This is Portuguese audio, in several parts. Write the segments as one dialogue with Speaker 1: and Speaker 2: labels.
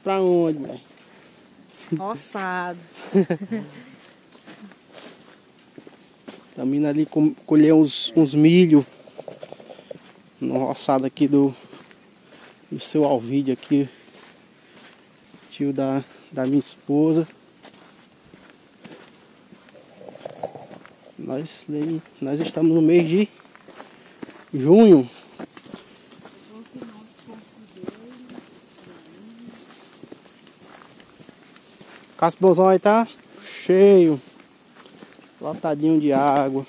Speaker 1: pra onde, velho?
Speaker 2: Roçado.
Speaker 1: Estamos indo ali colher uns milho no roçado aqui do seu Alvide aqui, tio da minha esposa. Nós estamos no mês de junho. Casbozão aí tá cheio, lotadinho de água.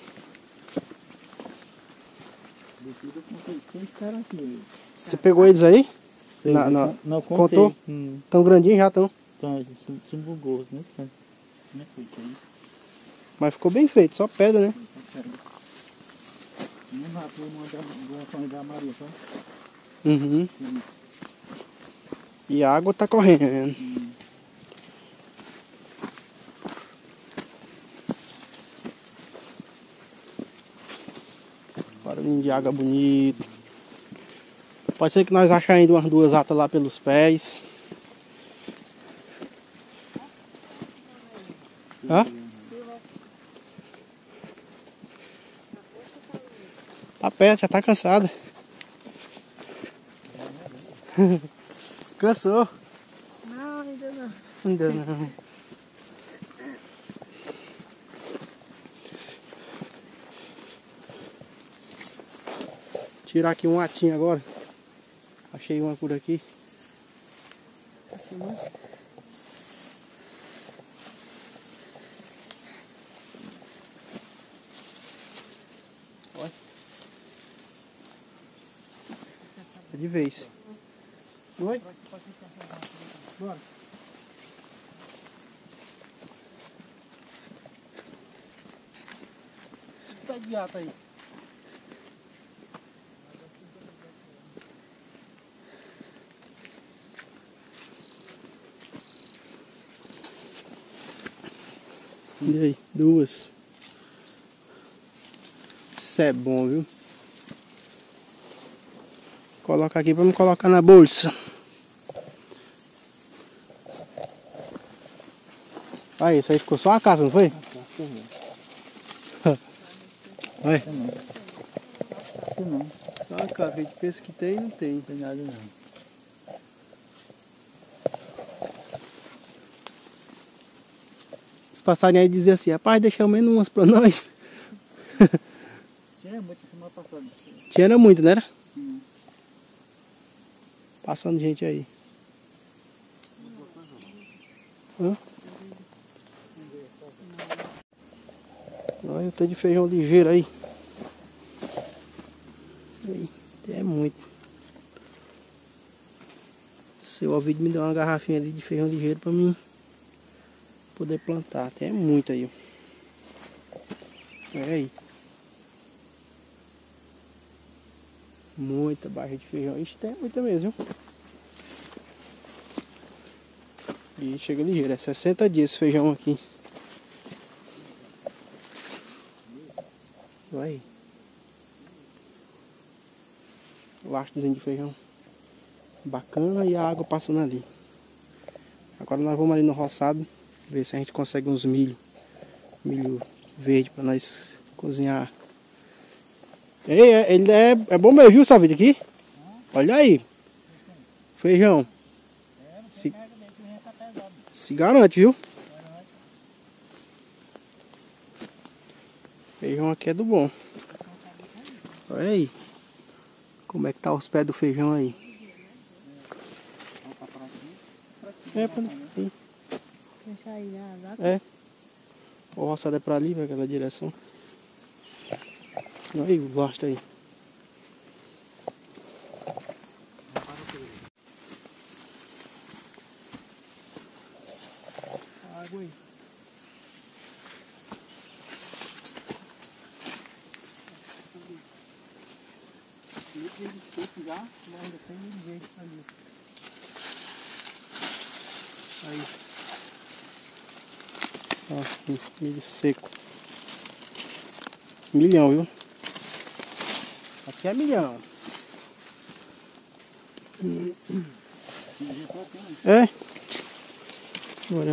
Speaker 1: Você pegou eles aí?
Speaker 3: Não,
Speaker 1: contou? Tão grandinho já estão.
Speaker 3: Então, se bugou, né?
Speaker 1: Mas ficou bem feito, só pedra, né? Uhum. E a água tá correndo. Barulhinho de água bonito. Pode ser que nós achemos ainda umas 2 atas lá pelos pés. Hã? Tá perto, já tá cansada. Cansou?
Speaker 2: Não, ainda não.
Speaker 1: Ainda não. Tirar aqui um atinho agora. Achei uma por aqui. Olha. É de vez. Oi? Bora. Tá de ata aí. E aí, 2. Isso é bom, viu? Coloca aqui pra me colocar na bolsa. Aí, isso aí ficou só uma casa, não foi? Olha.
Speaker 3: Não.
Speaker 1: Só uma casa, que a gente pensa que tem e não tem.
Speaker 3: Não tem nada não.
Speaker 1: Os passarinhos aí diziam assim, rapaz, deixa ao menos umas pra nós.
Speaker 3: Tinha muito semana passada.
Speaker 1: Tinha muito, né? Passando gente aí. Hã? Olha, eu tô de feijão ligeiro aí. É muito. Seu Alvide me deu uma garrafinha ali de feijão ligeiro pra mim poder plantar. Até muito aí. Olha aí. Muita barra de feijão. Ixi, tem muita mesmo, viu? E chega ligeiro. É 60 dias esse feijão aqui. Olha aí. Lastozinho de feijão. Bacana, e a água passando ali. Agora nós vamos ali no roçado ver se a gente consegue uns milho verde para nós cozinhar. Ei, ele é bom mesmo, viu, essa vida aqui? Olha aí. Feijão. Se garante, viu? Feijão aqui é do bom. Olha aí. Como é que tá os pés do feijão aí? É, pra ali. É. O roçado é pra ali, vai aquela direção. Olha aí, gosta aí. Água aí. Milho seco já, mas ainda tem milho verde ali. Aí. Ó, milho seco. Milhão, viu? Aqui é milhão. É? Olha.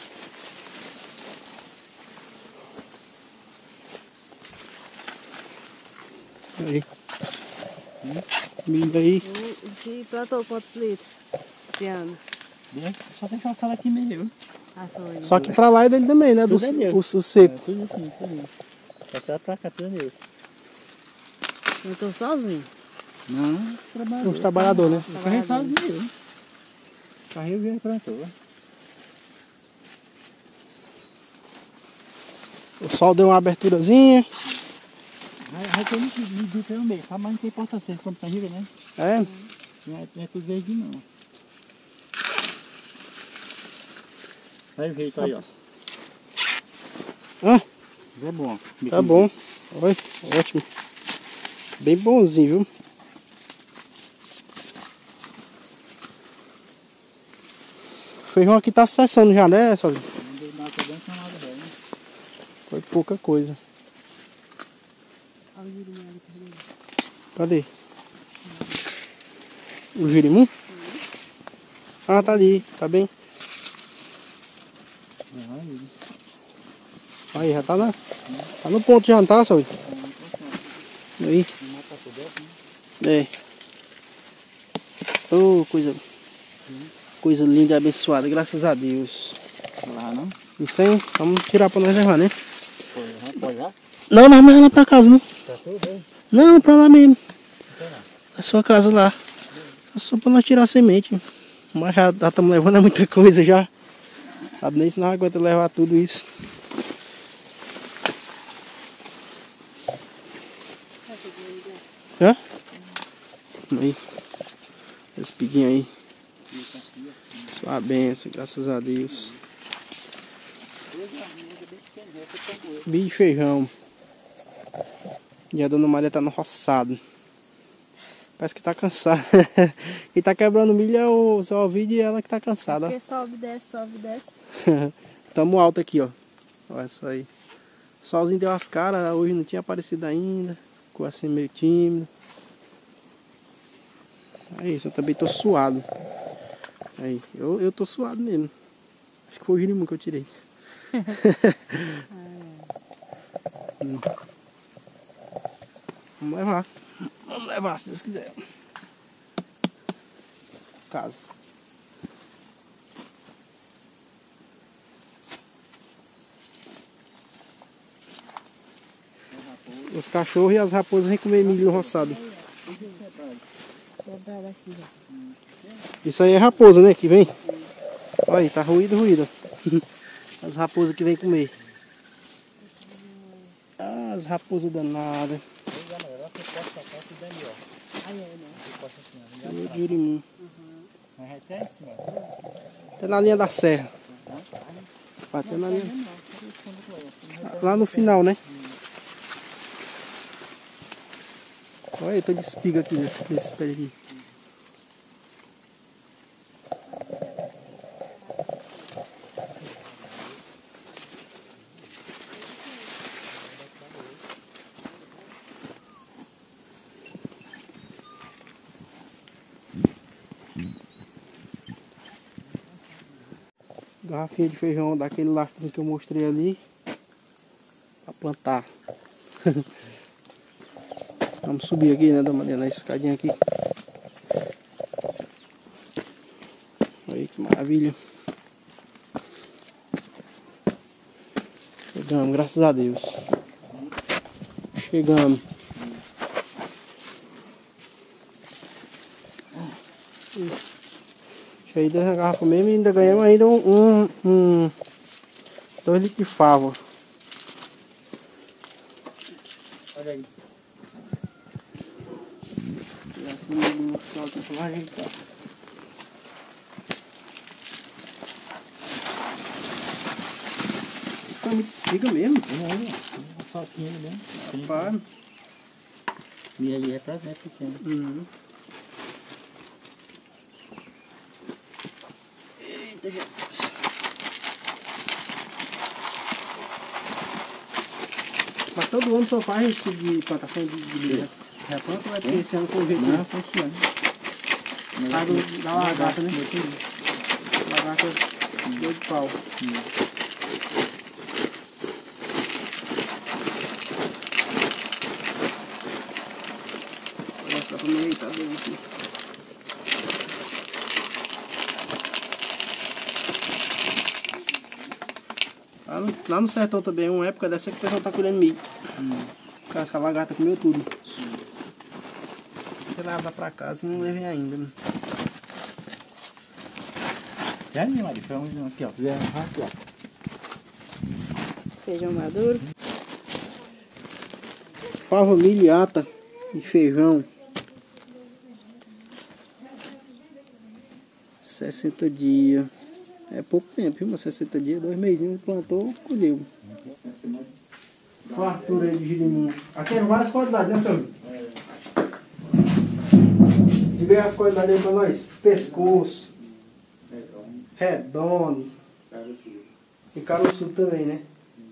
Speaker 1: Aí. Milho aí.
Speaker 2: O que plantou quantos litros esse ano?
Speaker 3: Só tem uma sala aqui mesmo.
Speaker 2: Ah, foi.
Speaker 1: Só que pra lá é dele também, né?
Speaker 3: Tudo é meu.
Speaker 1: O seco.
Speaker 3: Tudo assim, tudo. Só que pra cá, tudo é meu.
Speaker 2: Plantou sozinho?
Speaker 3: Não, trabalhador.
Speaker 1: Os trabalhadores, né?
Speaker 3: Eu corri sozinho. Carrinho veio e plantou.
Speaker 1: O sol deu uma aberturazinha.
Speaker 3: Aí tem medido também, mas não tem importância quando tá rindo, né?
Speaker 1: É.
Speaker 3: Não é tudo verde não. Aí o jeito aí, ó.
Speaker 1: Ah,
Speaker 3: É bom.
Speaker 1: tá bom. Oi, ótimo. Bem bonzinho, viu? O feijão aqui tá cessando já, né, Saulinho?
Speaker 3: Não deu nada bem, não nada bem.
Speaker 1: Foi pouca coisa.
Speaker 2: Olha o girimum ali perdendo.
Speaker 1: Cadê? O girimum? Ah, tá ali, tá bem. Aí, já tá tá no ponto já, não tá, Saulinho? Aí. É. Oh, coisa linda e abençoada, graças a Deus.
Speaker 3: Lá não?
Speaker 1: Isso aí, vamos tirar pra nós levar, né?
Speaker 3: Pode já?
Speaker 1: Não, não vamos lá pra casa, não.
Speaker 3: Tá tudo aí?
Speaker 1: Não, pra lá mesmo. A sua casa lá. É só pra nós tirar a semente. Mas já estamos levando muita coisa já. Sabe nem se nós aguenta levar tudo isso. Hã? Aí. Esse piguinho aí. Sua benção, graças a Deus. Bicho de feijão. E a dona Maria tá no roçado. Parece que tá cansada. E tá quebrando milho é o seu ouvido e ela que tá cansada.
Speaker 2: Porque sobe, desce.
Speaker 1: Tamo alto aqui, ó. Olha isso aí. O solzinho deu as caras, hoje não tinha aparecido ainda. Ficou assim meio tímido. É isso, eu também tô suado. Aí, eu tô suado mesmo. Acho que foi o girimum que eu tirei. Vamos levar. Vamos levar, se Deus quiser. Casa. Os cachorros e as raposas vêm comer milho no roçado. Isso aí é raposa, né? Que vem. Olha aí, tá ruído. As raposas que vêm comer. Ah, as raposas danadas. Meu girimum. Até na linha da serra. Até na linha. Lá no final, né? Olha, eu tô de espiga aqui desse pé aqui. Garrafinha de feijão daquele lastozinho que eu mostrei ali. Pra plantar. Vamos subir aqui, né, na escadinha aqui. Aí, que maravilha. Chegamos, graças a Deus. Chegamos. Cheio da garrafa mesmo e ainda ganhamos ainda 2 litros de fava.
Speaker 3: Olha aí.
Speaker 1: Fica muito espiga mesmo.
Speaker 3: É, saltinho mesmo.
Speaker 1: Rapaz.
Speaker 3: E ali é pra ver pequeno.
Speaker 1: Uhum. Eita, Jesus. Mas todo ano só faz esse tipo de plantação de milho. Replanta ou vai ter esse ano com o jeito?
Speaker 3: Não, foi esse ano.
Speaker 1: Da lagarta, né? Lagarta Deu de pau. Vou mostrar pra mim, tá vendo aqui. Lá no sertão também, uma época dessa que o pessoal tá colhendo milho. A lagarta comeu tudo. Vou levar pra casa e não levei ainda, né?
Speaker 3: É, minha Maria, foi um aqui, ó. Aqui, ó.
Speaker 2: Feijão maduro.
Speaker 1: Fava, milho, ata e feijão. 60 dias. É pouco tempo, viu? Mas 60 dias, 2 mesinhos, plantou, colheu. Fartura aí de girimum. Aqui é várias qualidades, né, senhor? Diga aí as qualidades aí pra nós. Pescoço. Redondo. E caroço também, né?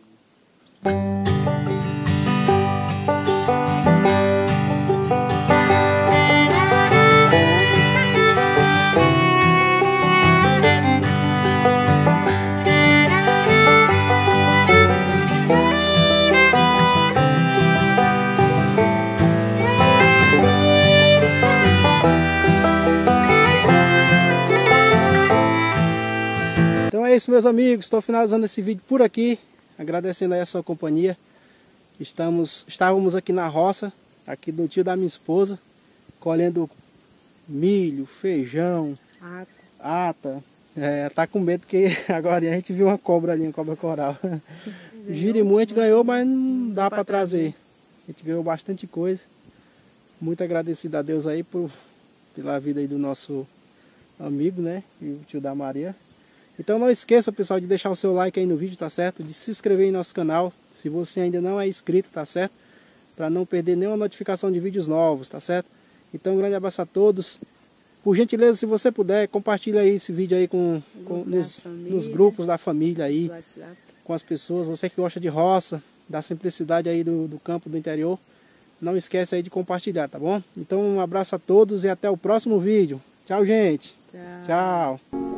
Speaker 1: Então é isso, meus amigos, estou finalizando esse vídeo por aqui, agradecendo aí a sua companhia. Estávamos aqui na roça, aqui do tio da minha esposa, colhendo milho, feijão, ata. Tá com medo porque agora a gente viu uma cobra ali, uma cobra coral. Girimum a gente ganhou, mas não dá para trazer. A gente ganhou bastante coisa. Muito agradecido a Deus aí pela vida aí do nosso amigo, né? E o tio da Maria. Então não esqueça, pessoal, de deixar o seu like aí no vídeo, tá certo? De se inscrever em nosso canal, se você ainda não é inscrito, tá certo? Para não perder nenhuma notificação de vídeos novos, tá certo? Então um grande abraço a todos. Por gentileza, se você puder, compartilha aí esse vídeo aí nos grupos da família aí, com as pessoas. Você que gosta de roça, da simplicidade aí do campo, do interior, não esquece aí de compartilhar, tá bom? Então um abraço a todos e até o próximo vídeo. Tchau, gente. Tchau.